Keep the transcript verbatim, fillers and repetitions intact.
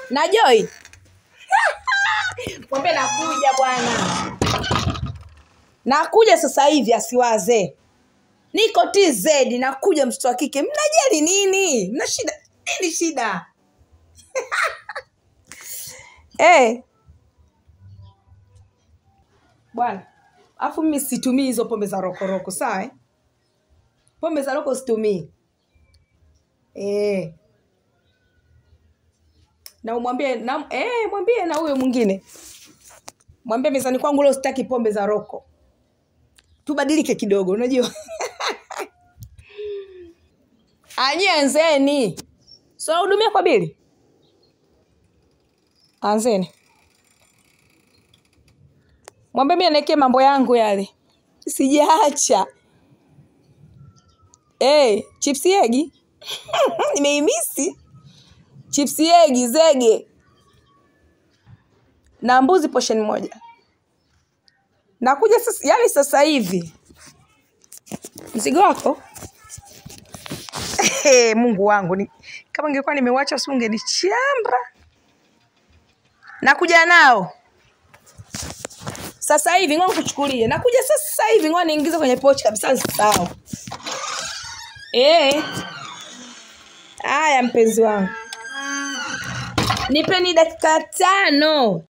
Na Joy. Mwambie nakuja bwana. Nakuja sasa hivi asiwaze. Niko T Z nakuja mtoto wa kike. Mnajali nini? Mna shida nini shida? Eh. Bwana, afu mimi situmii hizo pombe za rokoroko, sawa eh? Pombe za roko situmii. Eh. Na umwambie na eh mwambie na huyo mwingine. Mwambie mezani kwangu leo sitaki pombe za roko. Tubadilike kidogo, unajua? Anzeni. So hudumia kwa bili. Anzeni. Mwambie mimi aneke mambo yangu yale. Sijaacha. Eh, chips yegi. Nimeimisi. Chips yegi zege. Na mbuzi portion moja. Nakuja sasa, yani sasa hivi. Mzigo wako? Eh, Mungu wangu ni kama ningekuwa nimewacha usunge ni chamba. Nakuja nao. Sasa hivi ngoja kuchukulie. Nakuja sasa hivi ngoja niingize kwenye pochi kabisa sawa. Eh. Haya mpenzi wangu. Nipeni dakika tano.